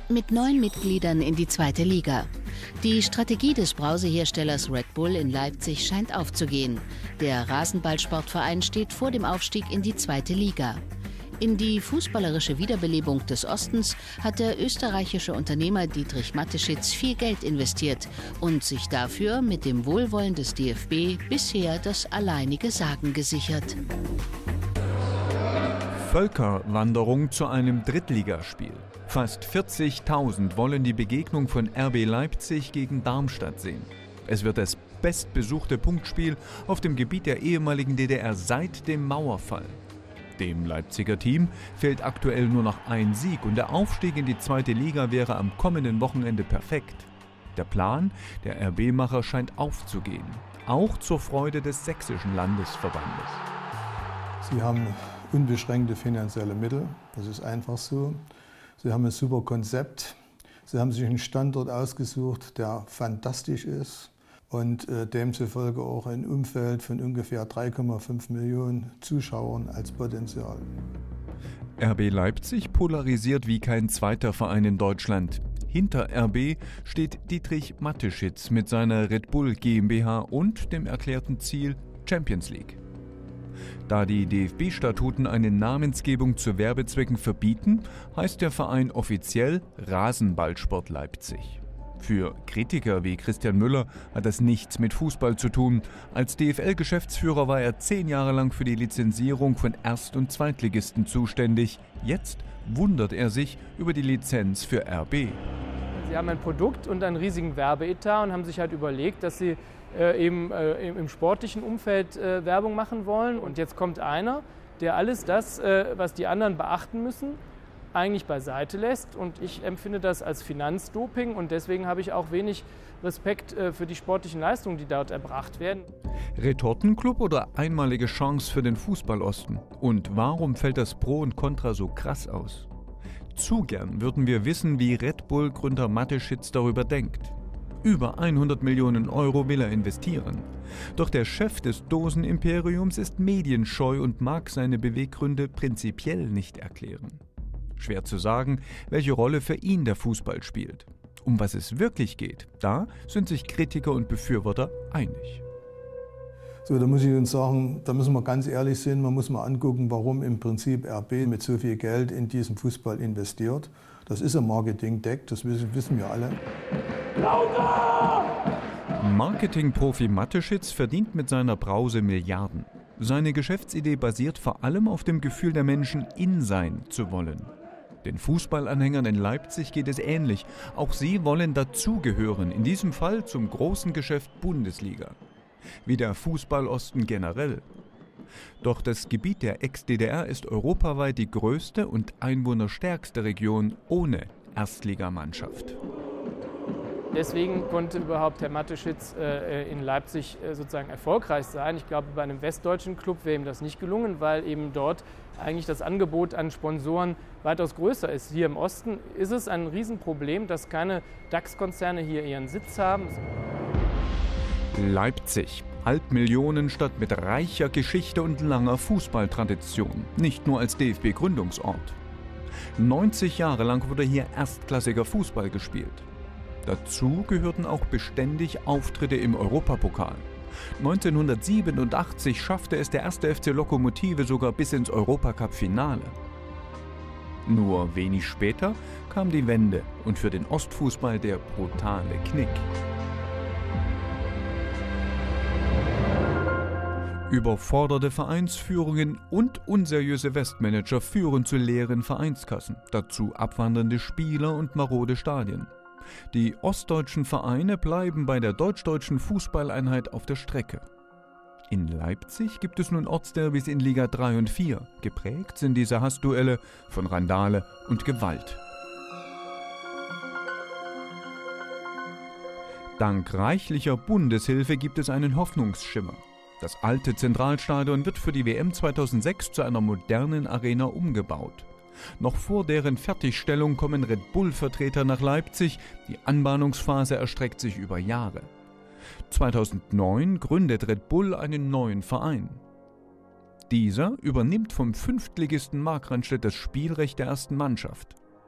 Mit 9 Mitgliedern in die 2. Liga. Die Strategie des Brauseherstellers Red Bull in Leipzig scheint aufzugehen. Der Rasenballsportverein steht vor dem Aufstieg in die 2. Liga. In die fußballerische Wiederbelebung des Ostens hat der österreichische Unternehmer Dietrich Mateschitz viel Geld investiert und sich dafür mit dem Wohlwollen des DFB bisher das alleinige Sagen gesichert. Völkerwanderung zu einem Drittligaspiel. Fast 40.000 wollen die Begegnung von RB Leipzig gegen Darmstadt sehen. Es wird das bestbesuchte Punktspiel auf dem Gebiet der ehemaligen DDR seit dem Mauerfall. Dem Leipziger Team fehlt aktuell nur noch ein Sieg und der Aufstieg in die 2. Liga wäre am kommenden Wochenende perfekt. Der Plan der RB-Macher scheint aufzugehen, auch zur Freude des sächsischen Landesverbandes. Sie haben unbeschränkte finanzielle Mittel, das ist einfach so. Sie haben ein super Konzept. Sie haben sich einen Standort ausgesucht, der fantastisch ist und demzufolge auch ein Umfeld von ungefähr 3,5 Millionen Zuschauern als Potenzial. RB Leipzig polarisiert wie kein zweiter Verein in Deutschland. Hinter RB steht Dietrich Mateschitz mit seiner Red Bull GmbH und dem erklärten Ziel Champions League. Da die DFB-Statuten eine Namensgebung zu Werbezwecken verbieten, heißt der Verein offiziell Rasenballsport Leipzig. Für Kritiker wie Christian Müller hat das nichts mit Fußball zu tun. Als DFL-Geschäftsführer war er 10 Jahre lang für die Lizenzierung von Erst- und Zweitligisten zuständig. Jetzt wundert er sich über die Lizenz für RB. Sie haben ein Produkt und einen riesigen Werbeetat und haben sich halt überlegt, dass sie im sportlichen Umfeld Werbung machen wollen. Und jetzt kommt einer, der alles das, was die anderen beachten müssen, eigentlich beiseite lässt. Und ich empfinde das als Finanzdoping und deswegen habe ich auch wenig Respekt für die sportlichen Leistungen, die dort erbracht werden. Retortenclub oder einmalige Chance für den Fußballosten? Und warum fällt das Pro und Contra so krass aus? Zu gern würden wir wissen, wie Red Bull-Gründer Mateschitz darüber denkt. Über 100 Millionen Euro will er investieren. Doch der Chef des Dosenimperiums ist medienscheu und mag seine Beweggründe prinzipiell nicht erklären. Schwer zu sagen, welche Rolle für ihn der Fußball spielt. Um was es wirklich geht, da sind sich Kritiker und Befürworter einig. So, da muss ich uns sagen, da müssen wir ganz ehrlich sein, man muss mal angucken, warum im Prinzip RB mit so viel Geld in diesen Fußball investiert. Das ist ein Marketing-Deck, das wissen wir alle. Marketingprofi Mateschitz verdient mit seiner Brause Milliarden. Seine Geschäftsidee basiert vor allem auf dem Gefühl der Menschen, in sein zu wollen. Den Fußballanhängern in Leipzig geht es ähnlich. Auch sie wollen dazugehören, in diesem Fall zum großen Geschäft Bundesliga. Wie der Fußballosten generell. Doch das Gebiet der Ex-DDR ist europaweit die größte und einwohnerstärkste Region ohne Erstligamannschaft. Deswegen konnte überhaupt Herr Mateschitz in Leipzig sozusagen erfolgreich sein. Ich glaube, bei einem westdeutschen Club wäre ihm das nicht gelungen, weil eben dort eigentlich das Angebot an Sponsoren weitaus größer ist. Hier im Osten ist es ein Riesenproblem, dass keine DAX-Konzerne hier ihren Sitz haben. Leipzig, Halbmillionenstadt mit reicher Geschichte und langer Fußballtradition, nicht nur als DFB-Gründungsort. 90 Jahre lang wurde hier erstklassiger Fußball gespielt. Dazu gehörten auch beständig Auftritte im Europapokal. 1987 schaffte es der 1. FC Lokomotive sogar bis ins Europacup-Finale. Nur wenig später kam die Wende und für den Ostfußball der brutale Knick. Überforderte Vereinsführungen und unseriöse Westmanager führen zu leeren Vereinskassen, dazu abwandernde Spieler und marode Stadien. Die ostdeutschen Vereine bleiben bei der deutsch-deutschen Fußballeinheit auf der Strecke. In Leipzig gibt es nun Ortsderbys in Liga 3 und 4. Geprägt sind diese Hassduelle von Randale und Gewalt. Dank reichlicher Bundeshilfe gibt es einen Hoffnungsschimmer. Das alte Zentralstadion wird für die WM 2006 zu einer modernen Arena umgebaut. Noch vor deren Fertigstellung kommen Red Bull-Vertreter nach Leipzig. Die Anbahnungsphase erstreckt sich über Jahre. 2009 gründet Red Bull einen neuen Verein. Dieser übernimmt vom Fünftligisten Markranstädt das Spielrecht der ersten Mannschaft.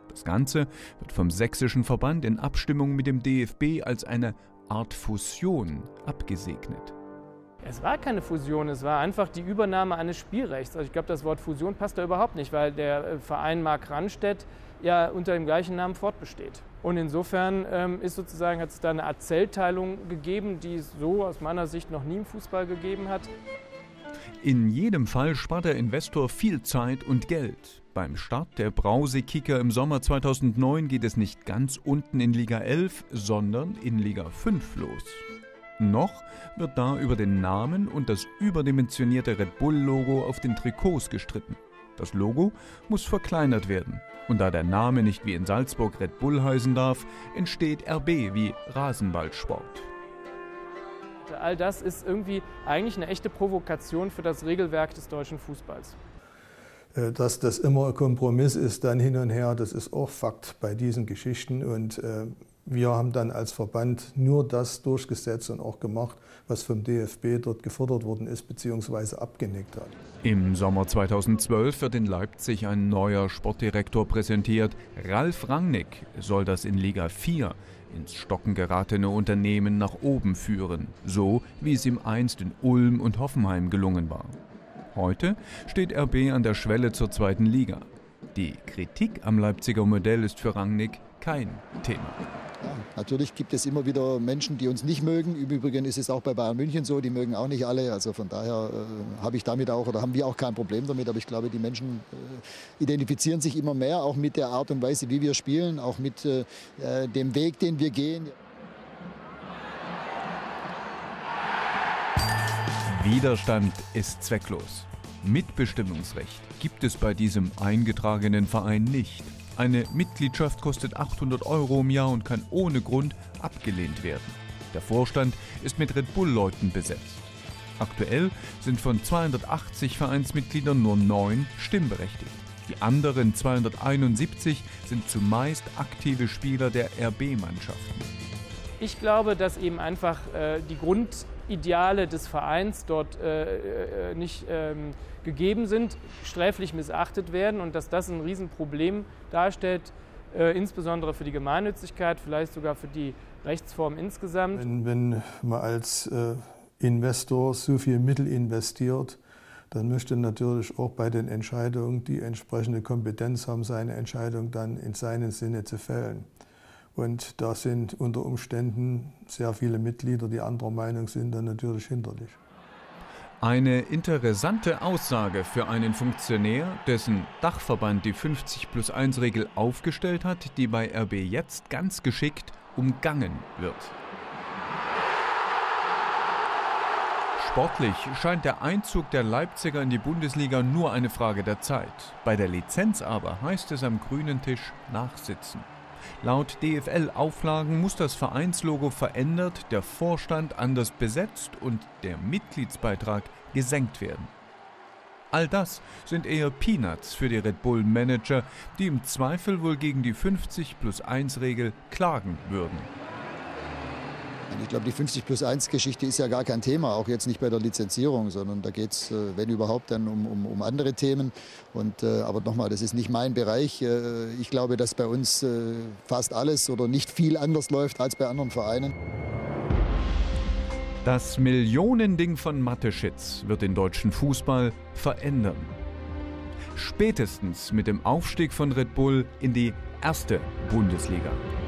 Das Ganze wird vom sächsischen Verband in Abstimmung mit dem DFB als eine Art Fusion abgesegnet. Es war keine Fusion, es war einfach die Übernahme eines Spielrechts. Also ich glaube, das Wort Fusion passt da überhaupt nicht, weil der Verein Markranstädt ja unter dem gleichen Namen fortbesteht. Und insofern hat es da eine Art Zellteilung gegeben, die es so aus meiner Sicht noch nie im Fußball gegeben hat. In jedem Fall spart der Investor viel Zeit und Geld. Beim Start der Brause-Kicker im Sommer 2009 geht es nicht ganz unten in Liga 11, sondern in Liga 5 los. Noch wird da über den Namen und das überdimensionierte Red Bull-Logo auf den Trikots gestritten. Das Logo muss verkleinert werden. Und da der Name nicht wie in Salzburg Red Bull heißen darf, entsteht RB wie Rasenballsport. All das ist irgendwie eigentlich eine echte Provokation für das Regelwerk des deutschen Fußballs. Dass das immer ein Kompromiss ist, dann hin und her, das ist auch Fakt bei diesen Geschichten. Und wir haben dann als Verband nur das durchgesetzt und auch gemacht, was vom DFB dort gefordert worden ist bzw. abgenickt hat. Im Sommer 2012 wird in Leipzig ein neuer Sportdirektor präsentiert. Ralf Rangnick soll das in Liga 4 ins Stocken geratene Unternehmen nach oben führen, so wie es ihm einst in Ulm und Hoffenheim gelungen war. Heute steht RB an der Schwelle zur 2. Liga. Die Kritik am Leipziger Modell ist für Rangnick kein Thema. Ja, natürlich gibt es immer wieder Menschen, die uns nicht mögen. Im Übrigen ist es auch bei Bayern München so, die mögen auch nicht alle. Also von daher haben wir auch kein Problem damit. Aber ich glaube, die Menschen identifizieren sich immer mehr, auch mit der Art und Weise, wie wir spielen, auch mit dem Weg, den wir gehen. Widerstand ist zwecklos. Mitbestimmungsrecht gibt es bei diesem eingetragenen Verein nicht. Eine Mitgliedschaft kostet 800 € im Jahr und kann ohne Grund abgelehnt werden. Der Vorstand ist mit Red Bull-Leuten besetzt. Aktuell sind von 280 Vereinsmitgliedern nur 9 stimmberechtigt. Die anderen 271 sind zumeist aktive Spieler der RB-Mannschaften. Ich glaube, dass eben einfach die Grundideale des Vereins dort nicht gegeben sind, sträflich missachtet werden und dass das ein Riesenproblem darstellt, insbesondere für die Gemeinnützigkeit, vielleicht sogar für die Rechtsform insgesamt. Wenn man als Investor so viel Mittel investiert, dann möchte natürlich auch bei den Entscheidungen die entsprechende Kompetenz haben, seine Entscheidung dann in seinem Sinne zu fällen. Und da sind unter Umständen sehr viele Mitglieder, die anderer Meinung sind, dann natürlich hinderlich. Eine interessante Aussage für einen Funktionär, dessen Dachverband die 50+1-Regel aufgestellt hat, die bei RB jetzt ganz geschickt umgangen wird. Sportlich scheint der Einzug der Leipziger in die Bundesliga nur eine Frage der Zeit. Bei der Lizenz aber heißt es am grünen Tisch nachsitzen. Laut DFL-Auflagen muss das Vereinslogo verändert, der Vorstand anders besetzt und der Mitgliedsbeitrag gesenkt werden. All das sind eher Peanuts für die Red Bull-Manager, die im Zweifel wohl gegen die 50+1-Regel klagen würden. Ich glaube, die 50+1-Geschichte ist ja gar kein Thema, auch jetzt nicht bei der Lizenzierung, sondern da geht es, wenn überhaupt, dann um andere Themen. Aber nochmal, das ist nicht mein Bereich. Ich glaube, dass bei uns fast alles oder nicht viel anders läuft als bei anderen Vereinen. Das Millionending von Mateschitz wird den deutschen Fußball verändern. Spätestens mit dem Aufstieg von Red Bull in die 1. Bundesliga.